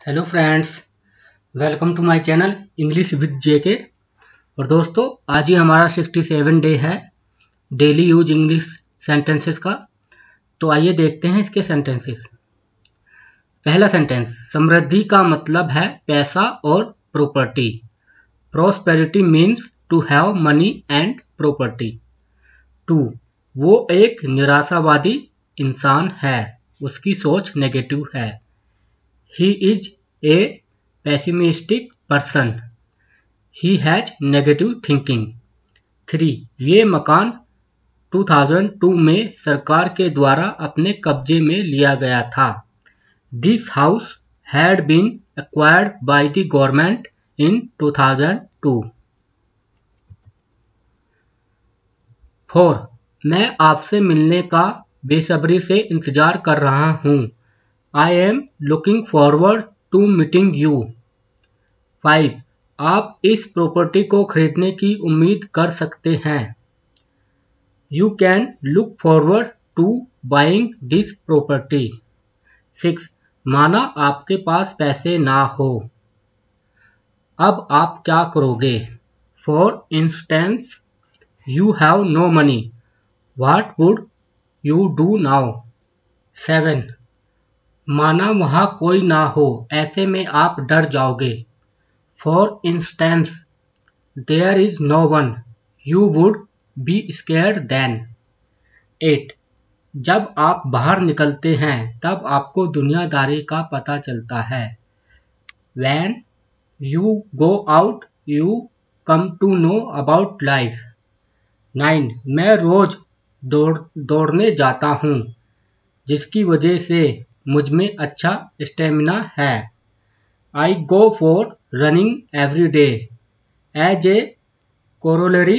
Hello friends, welcome to my channel English with JK. और दोस्तों, आज ही हमारा 67 डे है डेली यूज इंग्लिश सेंटेंसेस का। तो आइए देखते हैं इसके सेंटेंसेस। पहला सेंटेंस, समृद्धि का मतलब है पैसा और property. Prosperity means to have money and property. 2, वो एक निराशावादी इंसान है, उसकी सोच नेगेटिव है। He is a pessimistic person. He has negative thinking. 3, ये मकान 2002 में सरकार के द्वारा अपने कब्जे में लिया गया था। This house had been acquired by the government in 2002. 4, मैं आपसे मिलने का बेसब्री से इंतजार कर रहा हूँ। I am looking forward to meeting you. 5, आप इस प्रॉपर्टी को खरीदने की उम्मीद कर सकते हैं। You can look forward to buying this property. 6, माना आपके पास पैसे ना हो, अब आप क्या करोगे। For instance, you have no money. What would you do now? 7, माना वहाँ कोई ना हो, ऐसे में आप डर जाओगे। For instance, there is no one. You would be scared then. 8, जब आप बाहर निकलते हैं तब आपको दुनियादारी का पता चलता है। When you go out, you come to know about life. 9, मैं रोज दौड़ने जाता हूँ, जिसकी वजह से मुझ में अच्छा स्टेमिना है। I go for running every day. As a corollary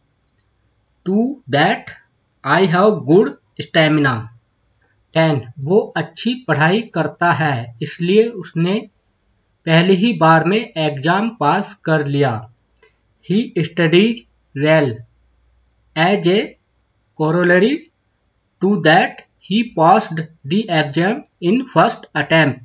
to that, I have good stamina. 10, वो अच्छी पढ़ाई करता है, इसलिए उसने पहली ही बार में एग्जाम पास कर लिया। He studies well. As a corollary to that, he passed the exam in first attempt.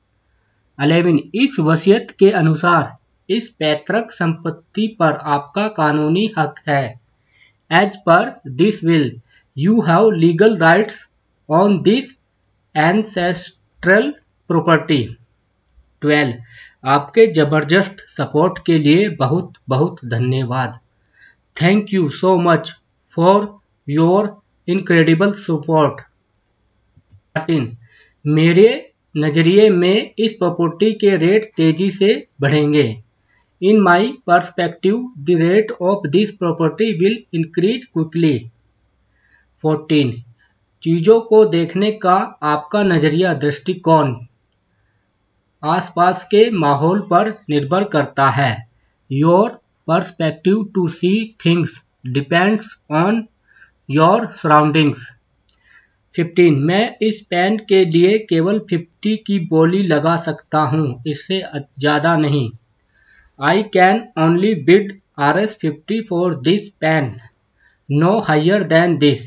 11, इस वसीयत के अनुसार इस पैतृक संपत्ति पर आपका कानूनी हक है। As per this will, you have legal rights on this ancestral property. 12, आपके जबरदस्त सपोर्ट के लिए बहुत बहुत धन्यवाद। Thank you so much for your incredible support. 13, मेरे नजरिए में इस प्रॉपर्टी के रेट तेजी से बढ़ेंगे। In my perspective, the rate of this property will increase quickly. 14, चीजों को देखने का आपका नजरिया दृष्टिकोण आसपास के माहौल पर निर्भर करता है। Your perspective to see things depends on your surroundings. 15, मैं इस पेन के लिए केवल 50 की बोली लगा सकता हूँ, इससे ज़्यादा नहीं। I can only bid Rs 50 for this pen, no higher than this.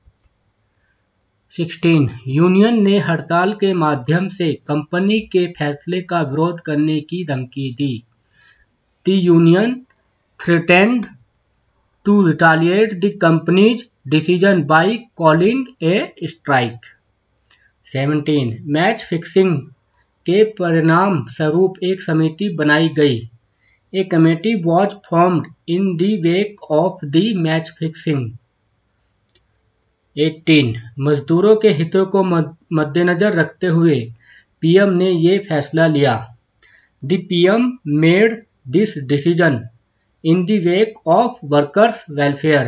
16, union ने हड़ताल के माध्यम से कंपनी के फैसले का विरोध करने की धमकी दी। The union threatened to retaliate the company's decision by calling a strike. 17, match fixing के परिणाम स्वरूप एक समिति बनाई गई। A committee was formed in the wake of the match fixing. 18, मजदूरों के हितों को मद्देनजर रखते हुए पीएम ने ये फैसला लिया। The PM made this decision in the wake of workers' welfare.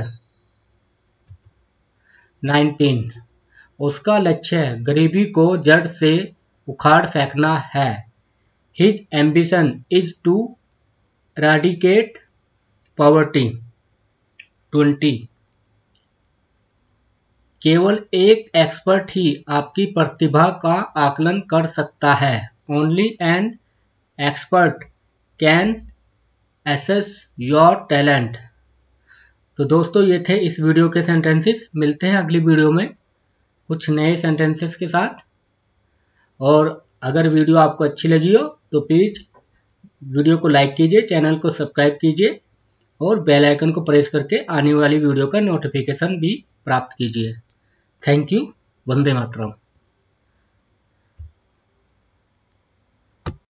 19, उसका लक्ष्य गरीबी को जड़ से उखाड़ फेंकना है। His ambition is to eradicate poverty. 20, केवल एक एक्सपर्ट ही आपकी प्रतिभा का आकलन कर सकता है। Only an expert can assess your talent. तो दोस्तों, ये थे इस वीडियो के सेंटेंसेस। मिलते हैं अगली वीडियो में कुछ नए सेंटेंसेस के साथ। और अगर वीडियो आपको अच्छी लगी हो तो प्लीज़ वीडियो को लाइक कीजिए, चैनल को सब्सक्राइब कीजिए और बेल आइकन को प्रेस करके आने वाली वीडियो का नोटिफिकेशन भी प्राप्त कीजिए। Thank you. वंदे मातरम।